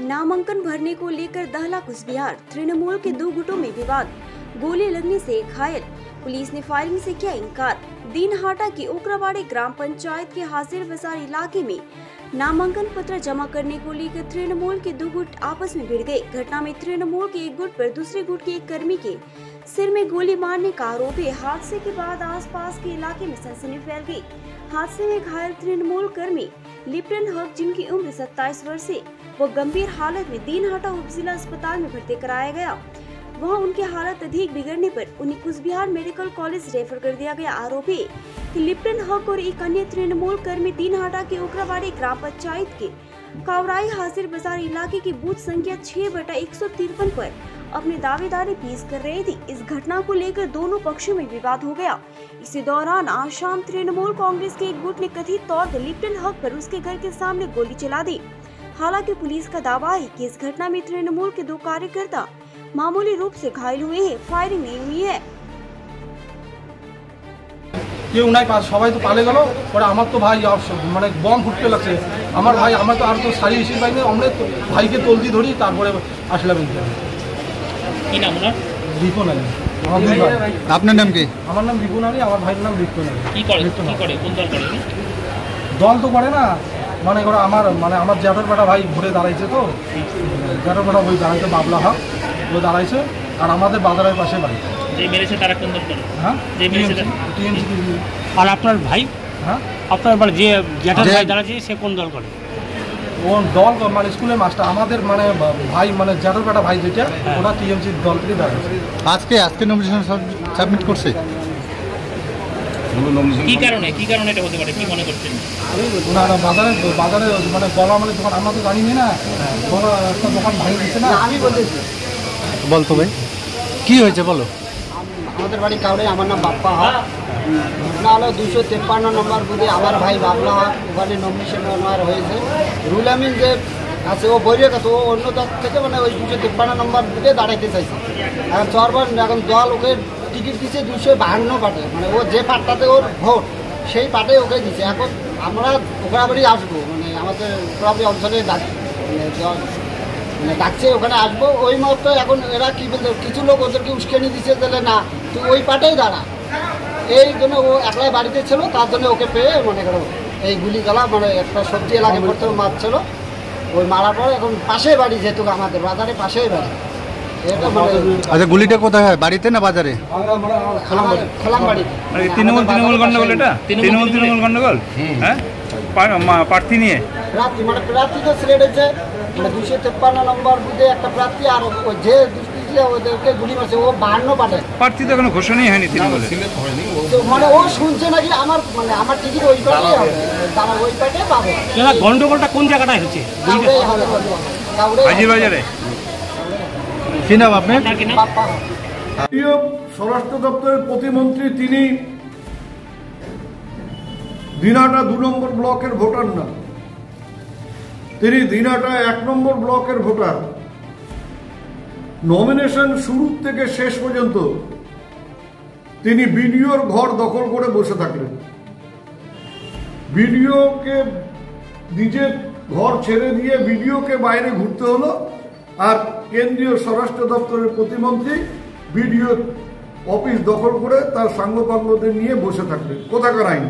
नामांकन भरने को लेकर दहला कुचबिहार। तृणमूल के दो गुटों में विवाद, गोली लगने से एक घायल, पुलिस ने फायरिंग से किया इनकार। दीनहाटा की ओकराबाड़ी ग्राम पंचायत के हाजिर बाजार इलाके में नामांकन पत्र जमा करने को लेकर तृणमूल के दो गुट आपस में भिड़ गए। घटना में तृणमूल के एक गुट पर दूसरे गुट के एक कर्मी के सिर में गोली मारने का आरोप है। हादसे के बाद आसपास के इलाके में सनसनी फैल गई। हादसे में घायल तृणमूल कर्मी लिप्टन हक, जिनकी उम्र 27 वर्ष है, वो गंभीर हालत में दीनहाटा उप जिला अस्पताल में भर्ती कराया गया। वहां उनकी हालत अधिक बिगड़ने पर उन्हें कुचबिहार मेडिकल कॉलेज रेफर कर दिया गया। आरोप है कि लिप्टन हक और एक अन्य तृणमूल कर्मी दीनहाटा के ओकराबाड़ी ग्राम पंचायत के कावराई हाजिर बाजार इलाके की बूथ संख्या 6/153 पर अपनी दावेदारी पेश कर रहे थे। इस घटना को लेकर दोनों पक्षों में विवाद हो गया। इसी दौरान आज शाम तृणमूल कांग्रेस के एक गुट ने कथित तौर पर लिप्टन हक पर उसके घर के सामने गोली चला दी। हालांकि पुलिस का दावा है कि इस घटना में तृणमूल के दो कार्यकर्ता मामूली रूप से घायल हुए हैं, फायरिंग नहीं हुई है। কেউ নাই, সবাই তো পালে গেল। পরে আমার তো ভাই মানে বম ফুটতে লাগছে। আমার ভাই আমার তো আর তো সারি এসে পাইনি, আমরা তো ভাইকে তলদি ধরি তারপরে আসলাম। কি নাম ওনার? রিপন আলী। আপনার নাম কি? আমার নাম রিপন আলী, আমার ভাইয়ের নাম রিপন আলী। কি করে কোন দল করে? দল তো করে না, মানে ওরা আমার জ্যাঠার বেটা ভাই ঘুরে দাঁড়াইছে, তো জ্যাঠার বেটা ওই দাঁড়াইছে, বাবলা হক ও দাঁড়াইছে, আর আমাদের বাজারের পাশে বাড়ি। যে মেরেছে তারা কোন দল করে? হ্যাঁ, যে মেরেছে টিএমসি। আর আপনার ভাই? হ্যাঁ, আপনার মানে যে জ্যাঠার ভাই দাঁড়াচ্ছে সে কোন দল করে? ও দল মানে স্কুলের মাস্টার। আমাদের মানে ভাই মানে জ্যাঠার বেটা ভাই যেটা, ওরা টিএমসি দল থেকে দাঁড়াচ্ছে। আজকে নমিনেশন সাবমিট করছে। কি কারণে এটা হতে পারে, কি মনে করছেন? না বাজারে মানে বলা মানে দোকান আমরা তো জানি না, বড় একটা দোকান ভাঙিয়ে দিচ্ছে না। আমি বলতেছি, বলতো ভাই কি হয়েছে বলো। আমাদের বাড়ি কাউরে, আমার নাম বাপ্পা হক। ঘটনা হলো 253 নম্বর বুথে আমার ভাই বাবলা হক, ওখানে নমিনেশন নেওয়ার হয়েছে। রুল আমিন যে আছে ও বইরে গেছে, ও অন্য দল থেকে মানে ওই 253 নম্বর বুথে দাঁড়াইতে চাইছে। এখন দল ওকে টিকিট দিচ্ছে 252 পাটে, মানে ও যে পাটটাতে ওর ভোট সেই পাটে ওকে দিচ্ছে। এখন আমরা ওকরাবাড়ি আসবো, মানে আমাদের ওকরাবাড়ি অঞ্চলে ডাকছে, ওখানে আসবো। ওই মুহূর্তে এখন এরা কি বলতে, কিছু লোক ওদেরকে উস্কানি দিচ্ছে, তাহলে না তুই ওই পাটেই দাঁড়া। এই জন্য ও একলাই বাড়িতে ছিল, তার জন্য ওকে পেয়ে মনে করো এই গুলি গলা, মানে একটা সবজি এলাকায় পড়তে মারছিল, ওই মারার পর এখন পাশে বাড়ি, যেহেতু আমাদের বাজারে পাশেই বাড়ি। আচ্ছা, গুলিটা কোথায় হয়, বাড়িতে না বাজারে? খোলামবাড়ি। তৃণমূল গন্ডগোল, এটা তৃণমূল গন্ডগোল। হ্যাঁ, প্রার্থী নিয়ে প্রার্থী মানে প্রার্থী তো সিলেট হচ্ছে, মানে 253 নম্বর বুথে একটা প্রার্থী, আর যে ওদেরকে গুলি মারছে ও 52 পাটে। প্রার্থী তো এখনো ঘোষণাই হয়নি তৃণমূলে, মানে ও শুনছে নাকি আমার টিকিট ওই পাটেই হবে, তারা ওই পাটে পাবে। গন্ডগোলটা কোন জায়গাটায় হচ্ছে? হাজির বাজারে। কি নাম আপনার? স্বরাষ্ট্র দপ্তরের প্রতিমন্ত্রী, তিনি দিনহাটা 2 নম্বর ব্লকের ভোটার না, তিনি দিনহাটা 1 নম্বর ব্লকের ভোটার। নমিনেশন শুরু থেকে শেষ পর্যন্ত তিনি বিডিওর ঘর দখল করে বসে থাকলেন। বিডিওকে নিজের ঘর ছেড়ে দিয়ে বিডিওকে বাইরে ঘুরতে হলো, আর কেন্দ্রীয় স্বরাষ্ট্র দপ্তরের প্রতিমন্ত্রী বিডিও অফিস দখল করে তার সাঙ্গপাঙ্গদের নিয়ে বসে থাকলেন। কোথাকার আইন?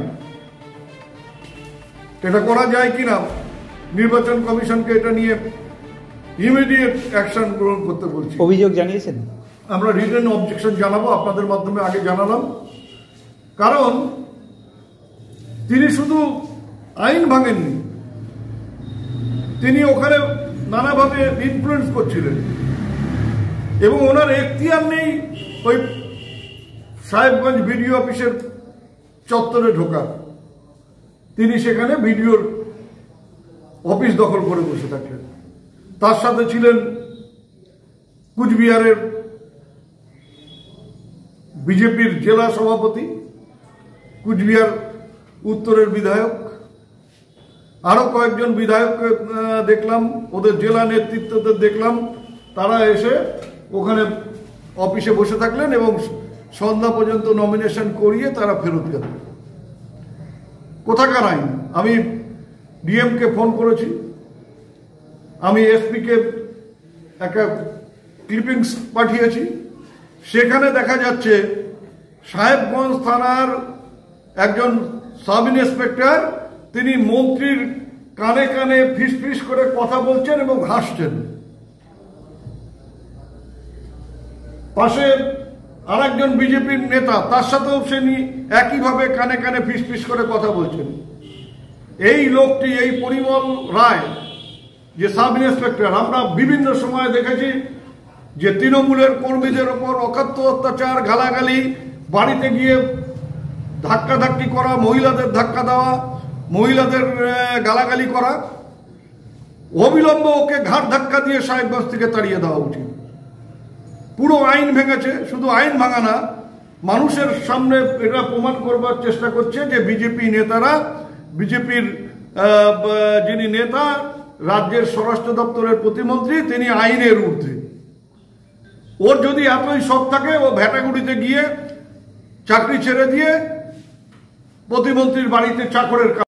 এটা করা যায় কিনা নির্বাচন কমিশনকে এটা নিয়ে ইমিডিয়েট অ্যাকশন গ্রহণ করতে বলছি। অভিযোগ জানিয়েছেন? আমরা রিটেন অবজেকশন জানাবো, আপনাদের মাধ্যমে আগে জানালাম। কারণ তিনি শুধু আইন ভাঙেননি, তিনি ওখানে নানাভাবে ইনফ্লুয়েন্স করছিলেন, এবং ওনার এখতিয়ার নেই ওই সাহেবগঞ্জ বিডিও অফিসের চত্বরে ঢোকার। তিনি সেখানে বিডিওর অফিস দখল করে বসে থাকলেন। তার সাথে ছিলেন কুচবিহারের বিজেপির জেলা সভাপতি, কুচবিহার উত্তরের বিধায়ক, আরো কয়েকজন বিধায়ককে দেখলাম, ওদের জেলা নেতৃত্বদের দেখলাম, তারা এসে ওখানে অফিসে বসে থাকলেন এবং সন্ধ্যা পর্যন্ত নমিনেশন করিয়ে তারা ফেরত গেলেন। কোথাকার আইন? আমি ডিএমকে ফোন করেছি, আমি এসপিকে একটা ক্লিপিংস পাঠিয়েছি। সেখানে দেখা যাচ্ছে সাহেবগঞ্জ থানার একজন সাব ইন্সপেক্টর তিনি মন্ত্রীর কানে কানে ফিস ফিস করে কথা বলছেন এবং হাসছেন। পাশে আরেকজন বিজেপির নেতা, তার সাথেও তিনি একইভাবে কানে কানে ফিস ফিস করে কথা বলছেন। এই লোকটি, এই পরিমল রায় যে সাব ইন্সপেক্টর, আমরা বিভিন্ন সময় দেখেছি যে তৃণমূলের কর্মীদের ওপর অকথ্য অত্যাচার, গালাগালি, বাড়িতে গিয়ে ধাক্কাধাক্কি করা, মহিলাদের ধাক্কা দেওয়া, মহিলাদের গালাগালি করা। অবিলম্বে ওকে ঘাট ধাক্কা দিয়ে সাহেবগঞ্জ থেকে তাড়িয়ে দেওয়া উচিত। পুরো আইন ভেঙেছে, শুধু আইন ভাঙা না, মানুষের সামনে এটা প্রমাণ করবার চেষ্টা করছে যে বিজেপি নেতারা, বিজেপির যিনি নেতা, রাজ্যের স্বরাষ্ট্র দপ্তরের প্রতিমন্ত্রী, তিনি আইনের ঊর্ধ্বে। ওর যদি এতই শখ থাকে, ও ভ্যাটাগুড়িতে গিয়ে চাকরি ছেড়ে দিয়ে প্রতিমন্ত্রীর বাড়িতে চাকরের